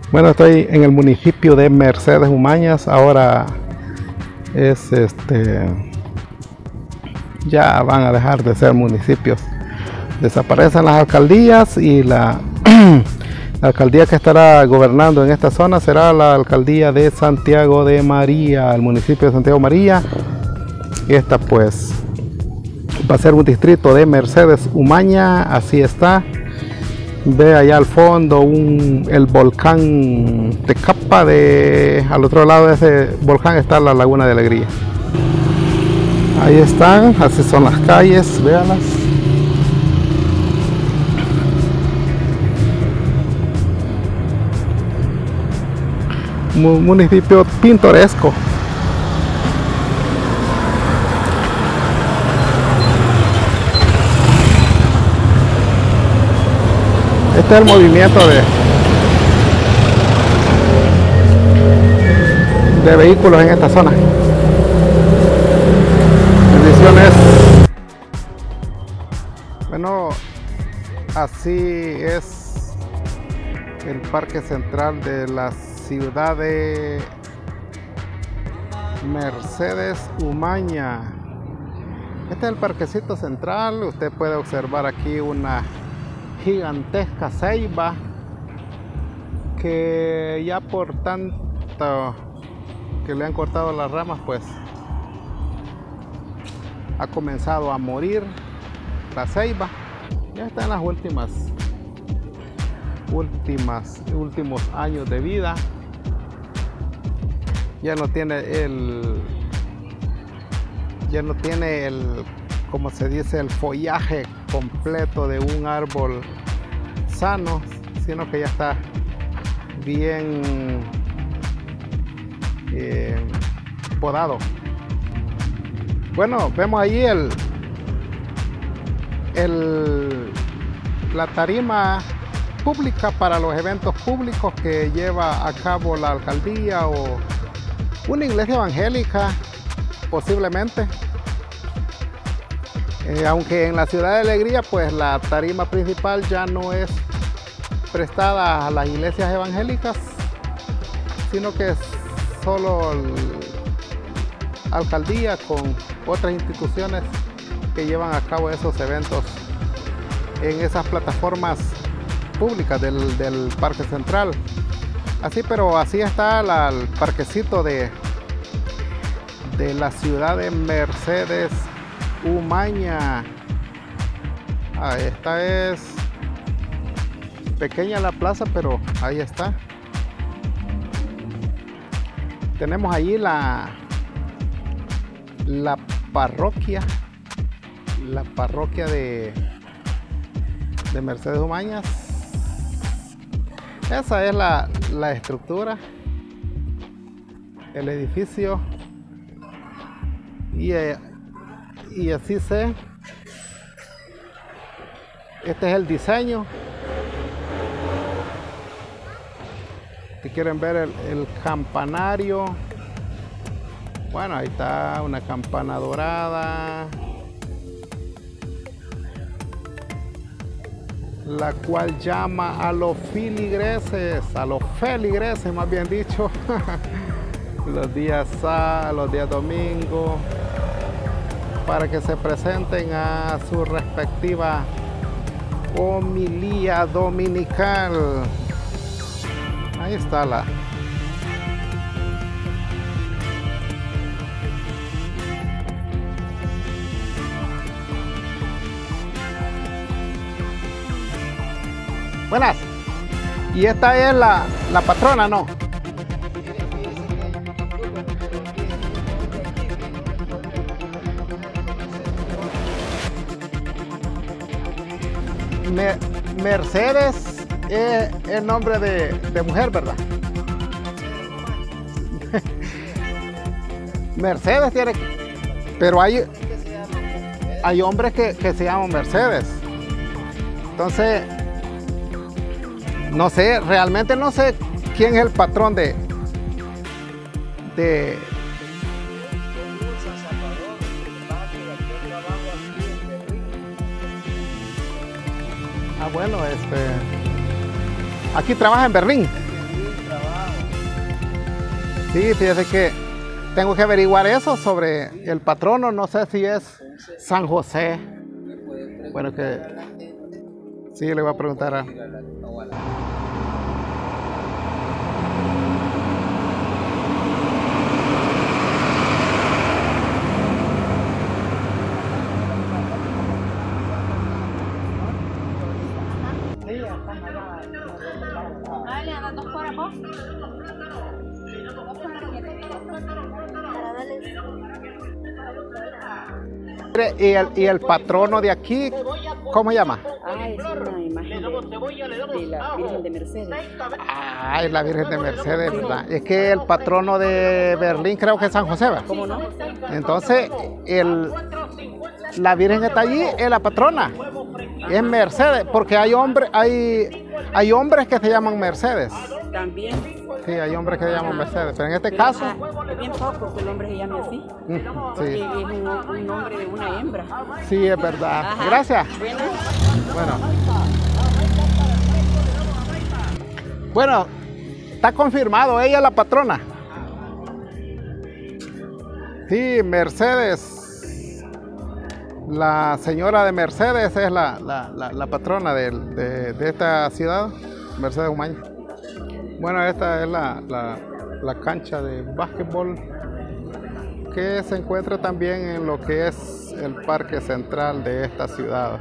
Bueno, estoy en el municipio de Mercedes Umañas. Ahora es ya van a dejar de ser municipios. Desaparecen las alcaldías y la alcaldía que estará gobernando en esta zona será la alcaldía de Santiago de María, el municipio de Santiago de María. Y esta pues va a ser un distrito de Mercedes Umaña, así está. Ve allá al fondo el volcán Tecapa, al otro lado de ese volcán está la Laguna de Alegría. Ahí están, así son las calles, véanlas. Municipio pintoresco. Este es el movimiento de vehículos en esta zona. Bendiciones. Bueno, así es el parque central de la ciudad de Mercedes Umaña. Este es el parquecito central. Usted puede observar aquí una gigantesca ceiba que ya por tanto que le han cortado las ramas, pues ha comenzado a morir la ceiba. Ya está en las últimos años de vida. Ya no tiene como se dice, el follaje completo de un árbol sano, sino que ya está bien podado. Bueno, vemos allí la tarima pública para los eventos públicos que lleva a cabo la alcaldía o una iglesia evangélica, posiblemente. Aunque en la ciudad de Alegría pues la tarima principal ya no es prestada a las iglesias evangélicas, sino que es solo la alcaldía con otras instituciones que llevan a cabo esos eventos en esas plataformas públicas del parque central. Pero así está el parquecito de la ciudad de Mercedes Umaña. Esta es pequeña la plaza, pero ahí está. Tenemos allí la parroquia de Mercedes Umañas. Esa es la estructura, el edificio, y así este es el diseño. Si quieren ver el campanario, bueno, ahí está una campana dorada, la cual llama a los feligreses más bien dicho, los días domingos, para que se presenten a su respectiva homilía dominical. Ahí está Buenas. Y esta es la patrona, ¿no? Mercedes es el nombre de mujer, ¿verdad? Mercedes tiene, pero hay hombres que se llaman Mercedes. Entonces, no sé, realmente no sé quién es el patrón de bueno, aquí trabaja en Berlín. Sí, fíjese que tengo que averiguar eso sobre el patrono, no sé si es San José. Bueno, que sí, le voy a preguntar a... ¿Y el patrono de aquí, cómo se llama? Ah, es una imagen de la Virgen de Mercedes. Ah, es la Virgen de Mercedes, ¿verdad? Es que el patrono de Berlín creo que es San José, ¿verdad? ¿Cómo no? Entonces, la Virgen que está allí es la patrona, es Mercedes, porque hay hombres que se llaman Mercedes. También. Sí, hay hombres que se llaman Mercedes, pero en este caso... Es bien poco que el hombre se llame así, porque sí, es un nombre de una hembra. sí, es verdad. Ajá. Gracias. Bueno, está confirmado, ella es la patrona. Sí, Mercedes, la señora de Mercedes es la patrona de esta ciudad, Mercedes Umaña. Bueno, esta es la cancha de básquetbol que se encuentra también en lo que es el parque central de esta ciudad.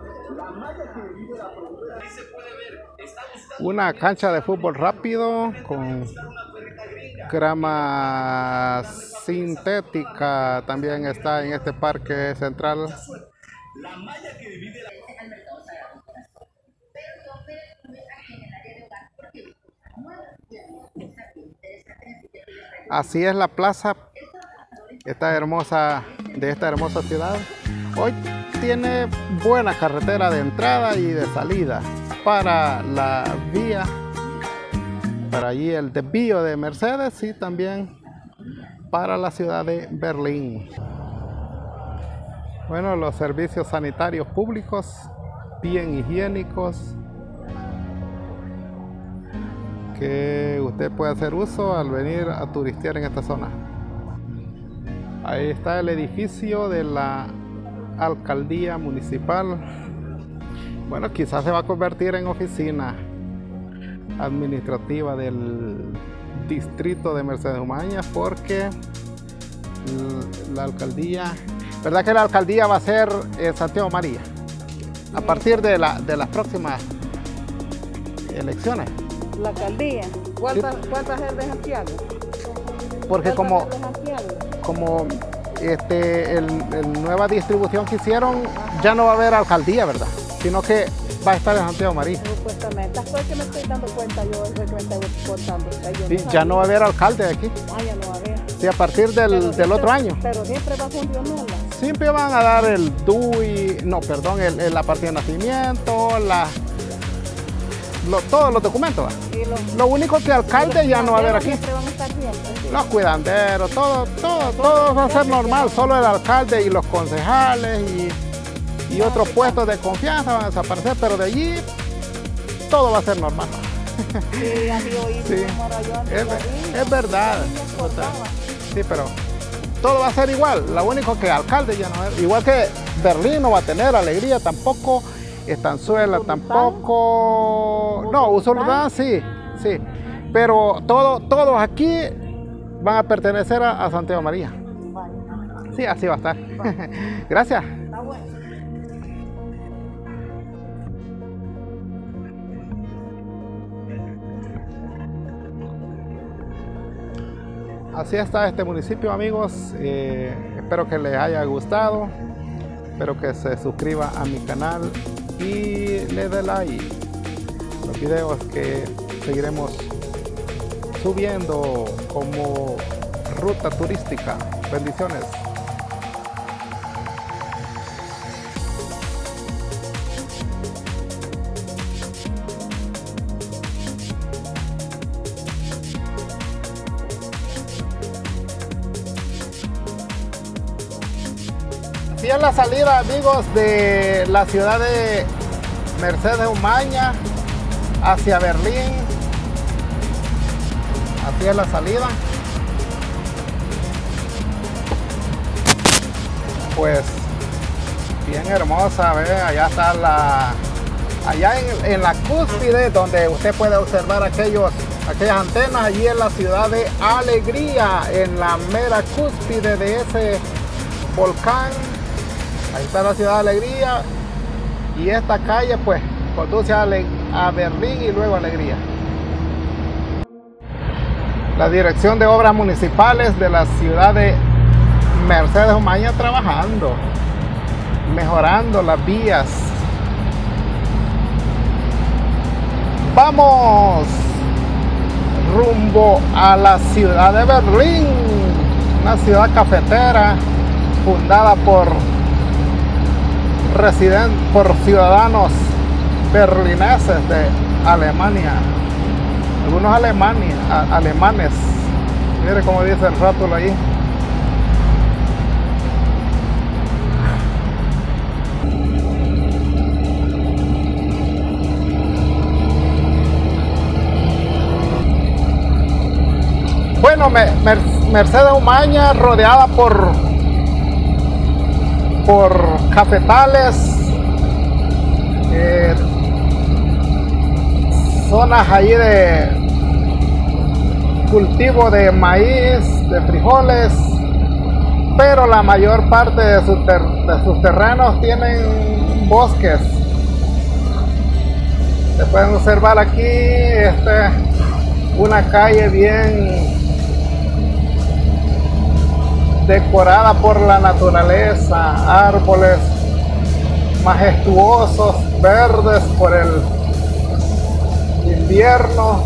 Una cancha de fútbol rápido con grama sintética también está en este parque central. Así es la plaza de esta hermosa ciudad. Hoy tiene buena carretera de entrada y de salida para la vía, para allí el desvío de Mercedes y también para la ciudad de Berlín. Bueno, los servicios sanitarios públicos, bien higiénicos, que usted puede hacer uso al venir a turistear en esta zona. Ahí está el edificio de la alcaldía municipal. Bueno, quizás se va a convertir en oficina administrativa del distrito de Mercedes Umaña, porque la alcaldía, ¿verdad que la alcaldía va a ser Santiago María? A partir de las próximas elecciones. La alcaldía. ¿Cuántas es de Santiago? Porque como nueva distribución que hicieron, ya no va a haber alcaldía, ¿verdad? Sino que va a estar en Santiago María. Supuestamente. Hasta que me estoy dando cuenta, yo es que me estoy contando. Sí, ya no va a haber alcalde aquí. Ah, ya no va a haber. Sí, a partir del otro año. Pero siempre va a funcionar. Siempre van a dar el DUI, no, perdón, la partida de nacimiento, todos los documentos. Lo único que alcalde ya no va a haber aquí. Van a estar siempre, los cuidanderos, todo va a ser normal. Solo el alcalde y los concejales y otros puestos de confianza van a desaparecer, pero de allí todo va a ser normal. Sí, sí. Es verdad. Sí, pero todo va a ser igual. Lo único que alcalde ya no va a haber. Igual que Berlín no va a tener alegría tampoco. Estanzuela tampoco, no, Usulután sí, pero todos aquí van a pertenecer a Santiago María. Sí, así va a estar. Gracias. Así está este municipio, amigos. Espero que les haya gustado. Espero que se suscriba a mi canal y le dé like a los videos que seguiremos subiendo como ruta turística. Bendiciones. Así es la salida, amigos, de la ciudad de Mercedes Umaña hacia Berlín. Así es la salida. pues bien hermosa, ¿ve? Allá está allá en la cúspide donde usted puede observar aquellas antenas, allí en la ciudad de Alegría, en la mera cúspide de ese volcán. Ahí está la ciudad de Alegría, y esta calle pues conduce a Berlín y luego a Alegría. La Dirección de Obras Municipales de la ciudad de Mercedes Umaña trabajando, mejorando las vías. Vamos rumbo a la ciudad de Berlín, una ciudad cafetera fundada por ciudadanos berlineses de Alemania, algunos alemanes. Mire cómo dice el rótulo ahí. Bueno, Mercedes Umaña rodeada por cafetales, zonas ahí de cultivo de maíz, de frijoles, pero la mayor parte de sus terrenos tienen bosques. Se pueden observar aquí una calle bien decorada por la naturaleza, árboles majestuosos, verdes por el invierno.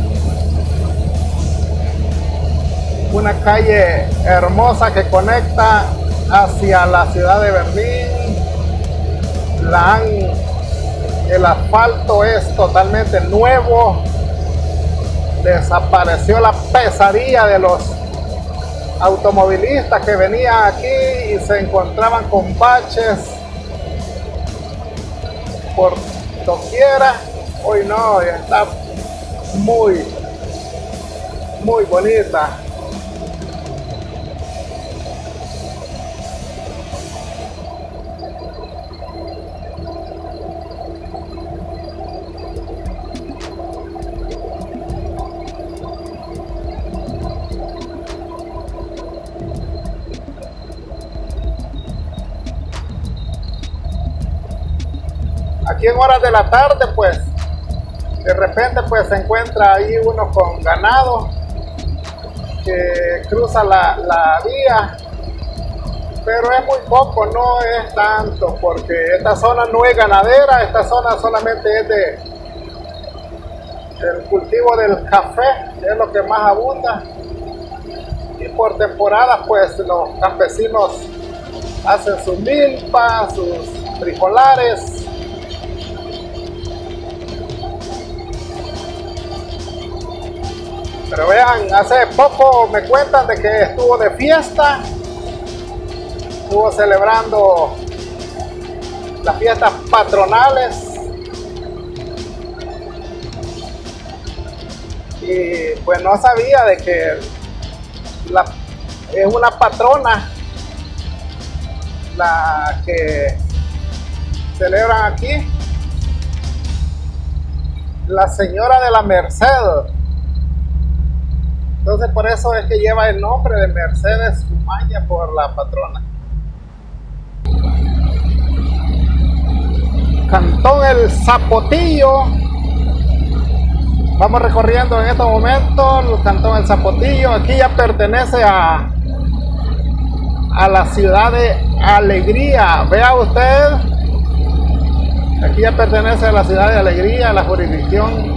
Una calle hermosa que conecta hacia la ciudad de Berlín. El asfalto es totalmente nuevo. Desapareció la pesadilla de los automovilistas que venían aquí y se encontraban con baches por doquiera. Hoy no, ya está muy bonita. Aquí en horas de la tarde, pues, de repente, pues, se encuentra ahí uno con ganado que cruza la vía, pero es muy poco, no es tanto, porque esta zona no es ganadera, esta zona solamente es del cultivo del café, que es lo que más abunda, y por temporada, pues, los campesinos hacen sus milpas, sus frijolares. Pero vean, hace poco me cuentan de que estuvo de fiesta, estuvo celebrando las fiestas patronales, y pues no sabía de que es una patrona la que celebran aquí, la señora de la Merced. Entonces por eso es que lleva el nombre de Mercedes Umaña, por la patrona. Cantón El Zapotillo. Vamos recorriendo en estos momentos el Cantón El Zapotillo. Aquí ya pertenece a la ciudad de Alegría. Vea usted, aquí ya pertenece a la ciudad de Alegría, a la jurisdicción.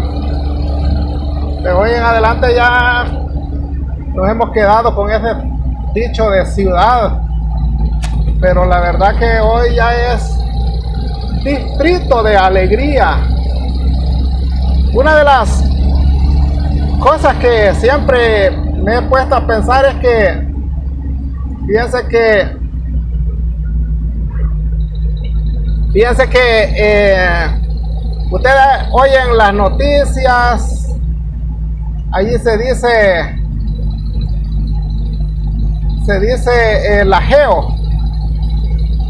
De hoy en adelante ya nos hemos quedado con ese dicho de ciudad, pero la verdad que hoy ya es distrito de Alegría. Una de las cosas que siempre me he puesto a pensar es que, fíjense que ustedes oyen las noticias. Allí se dice el ajeo,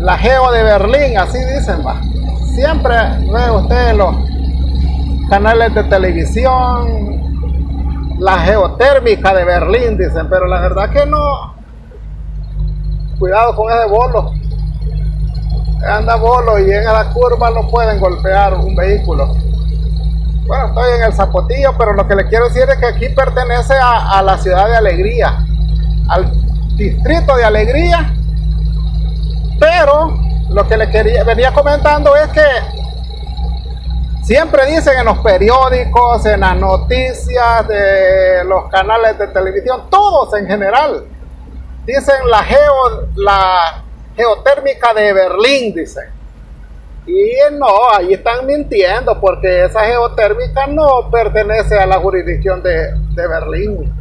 la Geo de Berlín, así dicen, va. Siempre ve usted los canales de televisión, la geotérmica de Berlín, dicen, pero la verdad que no. Cuidado con ese bolo. Anda bolo y en la curva no pueden golpear un vehículo. Bueno, estoy en el Zapotillo, pero lo que le quiero decir es que aquí pertenece a la ciudad de Alegría, al distrito de Alegría. Pero lo que venía comentando es que siempre dicen en los periódicos, en las noticias de los canales de televisión, todos en general, dicen la geotérmica de Berlín, dicen. Y no, ahí están mintiendo, porque esa geotérmica no pertenece a la jurisdicción de Berlín.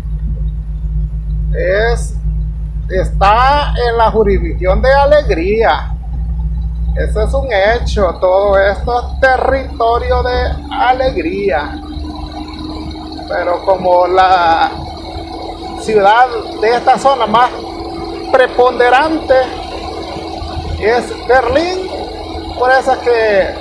Está en la jurisdicción de Alegría. Ese es un hecho. Todo esto es territorio de Alegría. Pero como la ciudad de esta zona más preponderante es Berlín, por eso es que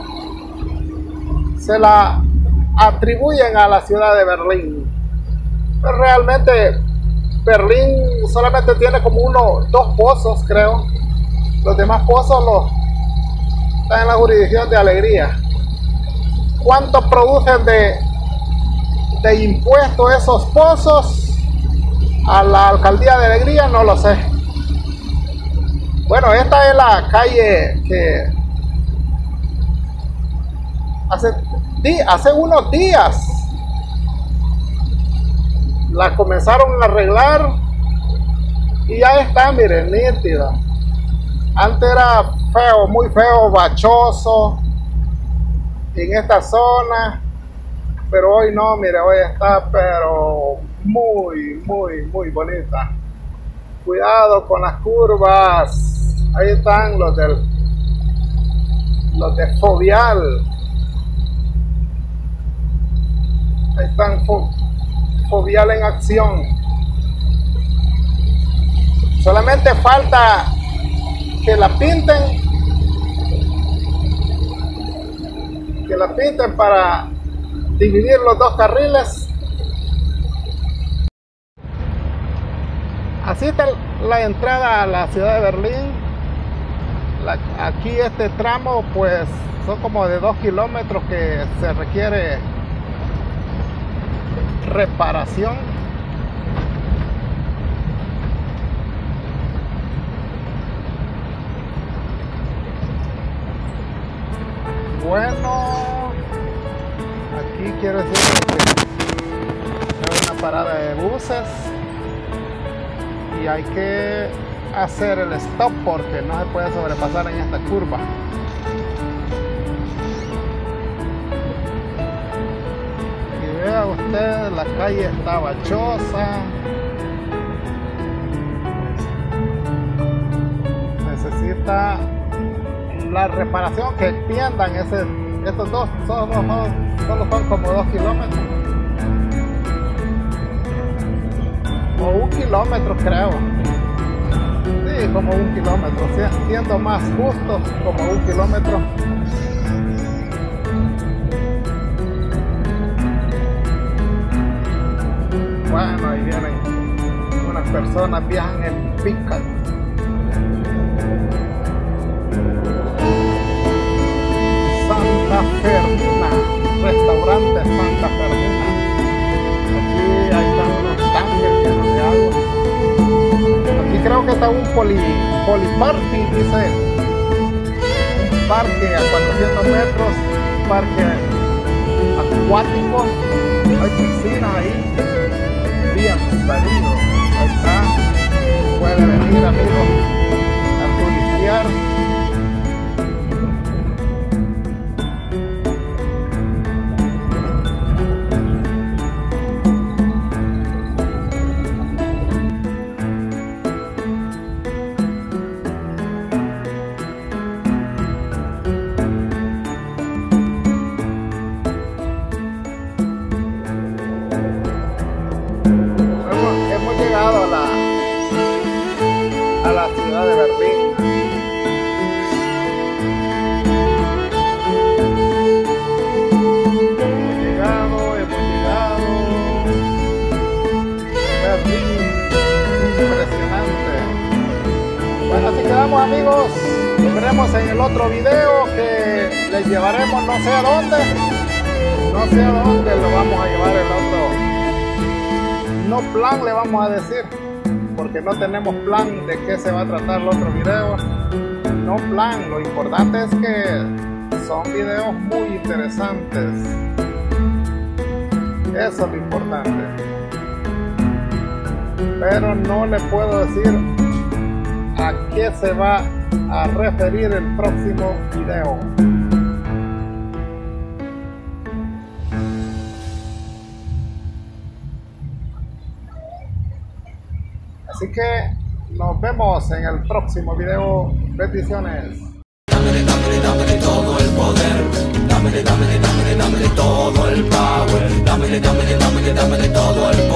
se la atribuyen a la ciudad de Berlín. Pero realmente Berlín solamente tiene como dos pozos, creo. Los demás pozos están en la jurisdicción de Alegría. ¿Cuánto producen de impuestos esos pozos a la alcaldía de Alegría? No lo sé. Bueno, esta es la calle que hace unos días la comenzaron a arreglar y ya está, miren, nítida. Antes era feo, muy feo, bachoso en esta zona, pero hoy no, mire, hoy está pero muy bonita. Cuidado con las curvas, ahí están los de Fovial, ahí están Fovial en acción. Solamente falta que la pinten para dividir los dos carriles. Así está la entrada a la ciudad de Berlín. Aquí este tramo pues son como de 2 kilómetros que se requiere reparación. Bueno, aquí quiero decir que hay una parada de buses y hay que hacer el stop porque no se puede sobrepasar en esta curva. Y vea usted, la calle está bachosa, necesita la reparación, que extiendan estos dos, solo son como 2 kilómetros o 1 kilómetro, creo. Sí, como 1 kilómetro, siendo más justos, como 1 kilómetro. Bueno, ahí vienen unas personas, viajan en pick-up. Santa Fermina, restaurante Santa Fermina. Aquí hay unos tanques llenos de agua. Aquí creo que está un poliparty, dice. Un parque a 400 metros, parque acuático. Hay piscina ahí, bien invadido. Ahí está. Puede venir, amigos, a turistear. A la ciudad de Berlín. quedamos, amigos. Nos veremos en el otro video que les llevaremos no sé a dónde. No sé a dónde lo vamos a llevar el otro. No plan le vamos a decir, porque no tenemos plan de qué se va a tratar el otro video. No plan, lo importante es que son videos muy interesantes. Eso es lo importante. Pero no le puedo decir a qué se va a referir el próximo video. Así que nos vemos en el próximo video. Bendiciones. Dámele todo el poder, dámele todo el power, dámele todo el poder.